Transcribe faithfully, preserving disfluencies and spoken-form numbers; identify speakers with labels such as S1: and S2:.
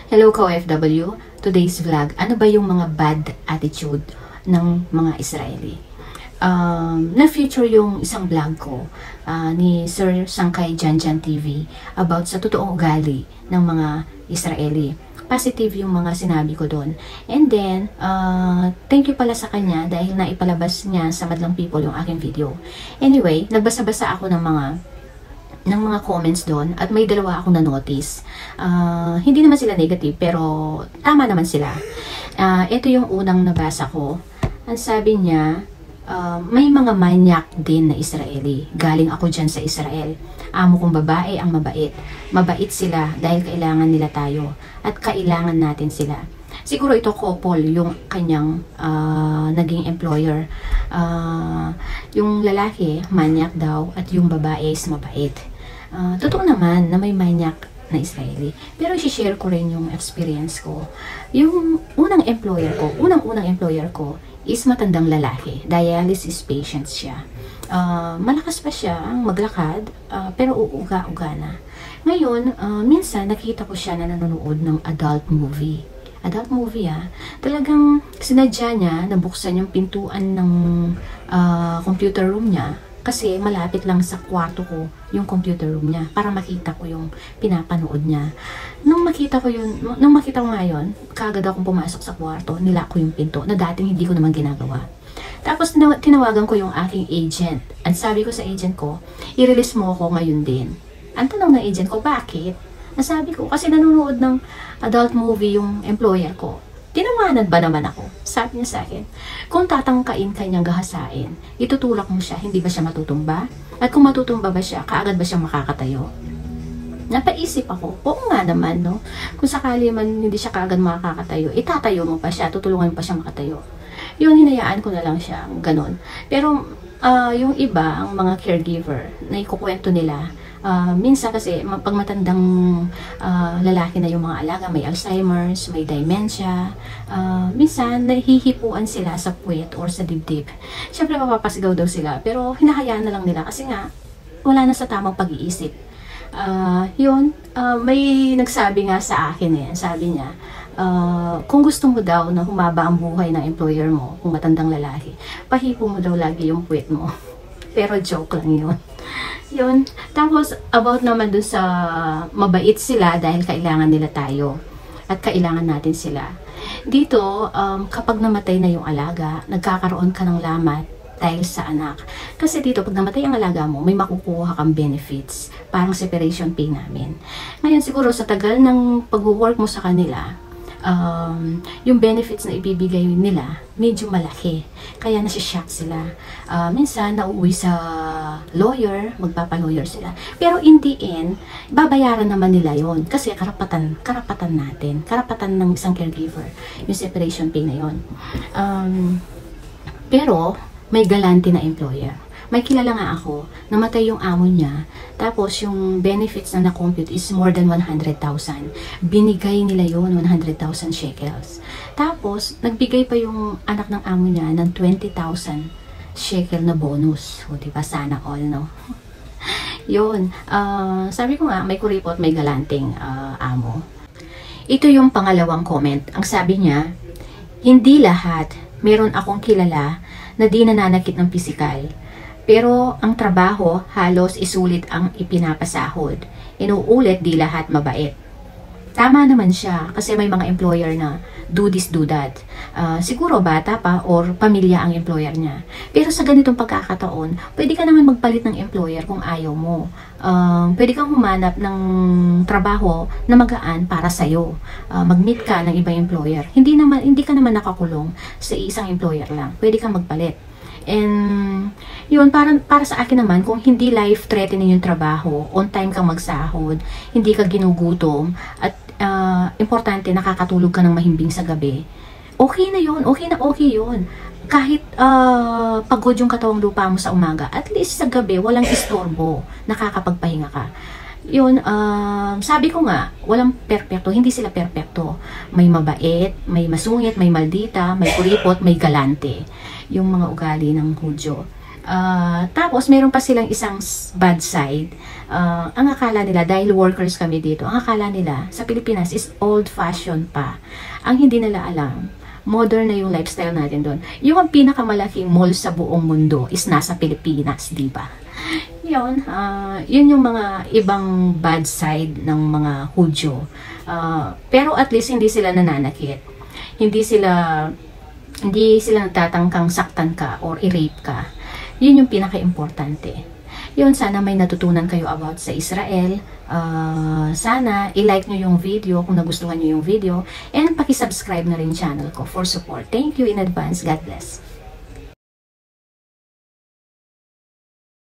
S1: Hello ka O F W, today's vlog, ano ba yung mga bad attitude ng mga Israeli? Um, na-feature yung isang vlog ko uh, ni Sir Sangkay Janjan T V about sa totoong ugali ng mga Israeli. Positive yung mga sinabi ko doon. And then, uh, thank you pala sa kanya dahil naipalabas niya sa Madlang People yung aking video. Anyway, nagbasa-basa ako ng mga ng mga comments doon at may dalawa akong na-notice. Uh, hindi naman sila negative pero tama naman sila. Uh, ito yung unang nabasa ko. Ang sabi niya, uh, may mga manyak din na Israeli. Galing ako dyan sa Israel. Amo kong babae ang mabait. Mabait sila dahil kailangan nila tayo at kailangan natin sila. Siguro ito couple yung kanyang uh, naging employer. Uh, yung lalaki, manyak daw at yung babae is mabait. Uh, totoo naman na may manyak na Israeli. Pero i-share ko rin yung experience ko. Yung unang employer ko, unang-unang employer ko is matandang lalaki. Dialysis patient siya. Uh, malakas pa siya maglakad, uh, pero uuga-uga na. Ngayon, uh, minsan nakita ko siya na nanonood ng adult movie. Adult movie ah. Talagang sinadya niya na buksan yung pintuan ng uh, computer room niya. Kasi malapit lang sa kwarto ko yung computer room niya para makita ko yung pinapanood niya. Nung makita ko yun, nung makita ko ngayon, kaagad akong pumasok sa kwarto, nila ko yung pinto na dating hindi ko naman ginagawa. Tapos tinawagan ko yung aking agent. At sabi ko sa agent ko, i-release mo ako ngayon din. Ang tanong ng agent ko, bakit? Nasabi ko, kasi nanonood ng adult movie yung employer ko. Tinawanan ba naman ako? Sabi niya sa akin, kung tatangkain kanyang gahasain, itutulak mo siya, hindi ba siya matutumba? At kung matutumba ba siya, kaagad ba siya makakatayo? Napaisip ako, oo nga naman, no? Kung sakali man hindi siya kaagad makakatayo, itatayo mo pa siya, tutulungan mo pa siya makatayo. Yun, hinayaan ko na lang siya, ganun. Pero, uh, yung iba, ang mga caregiver, na ikukwento nila, Uh, minsan kasi pag matandang uh, lalaki na yung mga alaga, may Alzheimer's, may dementia, uh, minsan nahihipuan sila sa puwet or sa dibdib. Siyempre mapapasigaw daw sila, pero hinahayaan na lang nila kasi nga wala na sa tamang pag-iisip. Uh, yun, uh, may nagsabi nga sa akin eh, sabi niya, uh, kung gusto mo daw na humaba ang buhay ng employer mo, kung matandang lalaki, pahipo mo daw lagi yung puwet mo. Pero joke lang yun. Yun. Tapos, about naman dun sa mabait sila dahil kailangan nila tayo. At kailangan natin sila. Dito, um, kapag namatay na yung alaga, nagkakaroon ka ng lamat dahil sa anak. Kasi dito, pag namatay ang alaga mo, may makukuha kang benefits. Parang separation pay namin. Ngayon, siguro sa tagal ng pag-work mo sa kanila, Um, yung benefits na ibibigay nila medyo malaki, kaya nasi-shock sila. Uh, minsan nauuwi sa lawyer, magpapa-lawyer sila, pero in the end babayaran naman nila yon kasi karapatan karapatan natin, karapatan ng isang caregiver yung separation pay na yon. Um, pero may galante na employer. May kilala nga ako, namatay yung amo niya, tapos yung benefits na na-compute is more than one hundred thousand. Binigay nila yun, one hundred thousand shekels. Tapos, nagbigay pa yung anak ng amo niya ng twenty thousand shekel na bonus. O, diba? Sana all, no? Yun. Uh, sabi ko nga, may kuripot, may galanting uh, amo. Ito yung pangalawang comment. Ang sabi niya, hindi lahat, meron akong kilala na di nananakit ng pisikal. Pero ang trabaho halos isulit ang ipinapasahod. Inuulit di lahat mabait. Tama naman siya kasi may mga employer na do this, do that. Uh, siguro bata pa or pamilya ang employer niya. Pero sa ganitong pagkakataon, pwede ka naman magpalit ng employer kung ayaw mo. Uh, pwede kang humanap ng trabaho na magaan para sa'yo. Uh, mag-meet ka ng ibang employer. Hindi, naman, hindi ka naman nakakulong sa isang employer lang. Pwede kang magpalit. And yun, para, para sa akin naman, kung hindi life-threatening yung trabaho, on time kang magsahod, hindi ka ginugutom, at uh, importante, nakakatulog ka ng mahimbing sa gabi, okay na yun, okay na okay yun. Kahit uh, pagod yung katawang lupa mo sa umaga, at least sa gabi, walang istorbo, nakakapagpahinga ka. Yun, uh, sabi ko nga, walang perpekto, hindi sila perpekto. May mabait, may masungit, may maldita, may kuripot, may galante. Yung mga ugali ng Hudyo. Uh, tapos, meron pa silang isang bad side. Uh, ang akala nila, dahil workers kami dito, ang akala nila sa Pilipinas is old-fashioned pa. Ang hindi nila alam, modern na yung lifestyle natin doon. Yung ang pinakamalaking mall sa buong mundo is nasa Pilipinas, di ba? Yun, uh, yun yung mga ibang bad side ng mga Hudyo. Uh, pero at least hindi sila nananakit. Hindi sila hindi sila nagtatangkang saktan ka or i-rape ka. Yun yung pinaka-importante. Yun, sana may natutunan kayo about sa Israel. Uh, sana i-like nyo yung video kung nagustuhan nyo yung video. And paki-subscribe na rin channel ko for support. Thank you in advance. God bless.